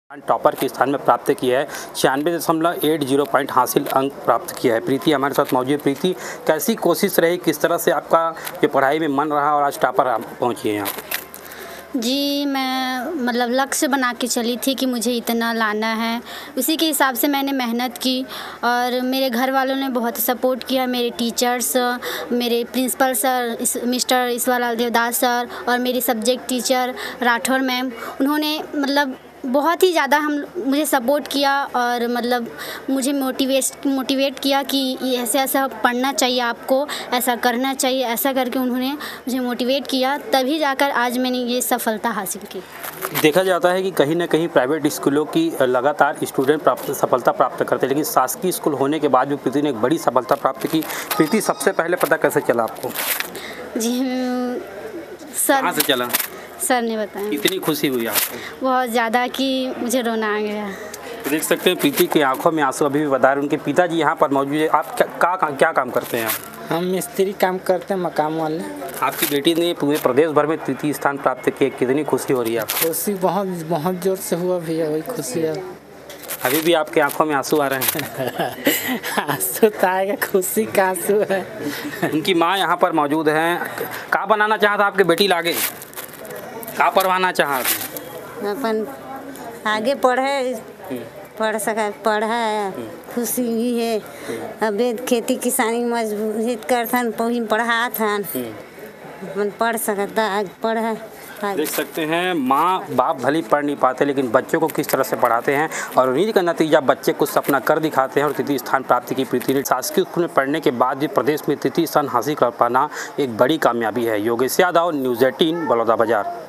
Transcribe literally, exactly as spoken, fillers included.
Topper के स्थान में प्राप्त किया है। छियानवे दशमलव एट जीरो पॉइंट हासिल अंक प्राप्त किया है। प्रीति हमारे साथ मौजूद है। प्रीति, कैसी कोशिश रही, किस तरह से आपका ये पढ़ाई में मन रहा और आज टॉपर आप पहुँची हैं यहाँ? जी, मैं मतलब लक्ष्य बना के चली थी कि मुझे इतना लाना है। उसी के हिसाब से मैंने मेहनत की और मेरे घर वालों ने बहुत सपोर्ट किया। मेरे टीचर्स, मेरे प्रिंसिपल सर इस मिस्टर ईश्वरलाल देवदास सर और मेरी सब्जेक्ट टीचर राठौर मैम, उन्होंने मतलब बहुत ही ज़्यादा हम मुझे सपोर्ट किया और मतलब मुझे मोटिवेट मोटिवेट किया कि ऐसे ऐसा पढ़ना चाहिए, आपको ऐसा करना चाहिए। ऐसा करके उन्होंने मुझे मोटिवेट किया, तभी जाकर आज मैंने ये सफलता हासिल की। देखा जाता है कि कहीं ना कहीं प्राइवेट स्कूलों की लगातार स्टूडेंट प्राप्त सफलता प्राप्त करते हैं, लेकिन शासकीय स्कूल होने के बाद भी प्रीति ने एक बड़ी सफलता प्राप्त की। प्रीति, सबसे पहले पता कैसे चला आपको? जी सर, कहाँ से चला? सर ने बताया। कितनी खुशी हुई आपको? बहुत ज़्यादा कि मुझे रोना आ गया। देख सकते हैं प्रीति की आंखों में आंसू अभी भी बता रहे। उनके पिताजी यहाँ पर मौजूद है। आप क्या का, क्या काम करते हैं? हम मिस्त्री काम करते हैं, मकाम वाले। आपकी बेटी ने पूरे प्रदेश भर में तृतीय स्थान प्राप्त किया, कितनी खुशी हो रही है आपको? खुशी बहुत बहुत जोर से हुआ भैया, वही खुशी है। अभी भी आपके आंखों में आंसू आ रहे हैं? आंसू तो आएगा, खुशी का आंसू है। उनकी माँ यहाँ पर मौजूद हैं। क्या बनाना चाहा था आपके बेटी लागे? क्या पढ़वाना चाहा? अपन आगे पढ़े, पढ़ सका पढ़ा, खुशी भी है। अबे खेती किसानी मजबूत करथन, पही पढ़ाथन, अपन पढ़ सकता आगे पढ़ा। देख सकते हैं माँ बाप भले पढ़ नहीं पाते, लेकिन बच्चों को किस तरह से पढ़ाते हैं और उन्हीं का नतीजा बच्चे कुछ सपना कर दिखाते हैं। और तृतीय स्थान प्राप्ति की प्रीति ने शासकीय स्कूल में पढ़ने के बाद भी प्रदेश में तृतीय स्थान हासिल कर पाना एक बड़ी कामयाबी है। Yogesh Yadav, news eighteen, Balodabazar.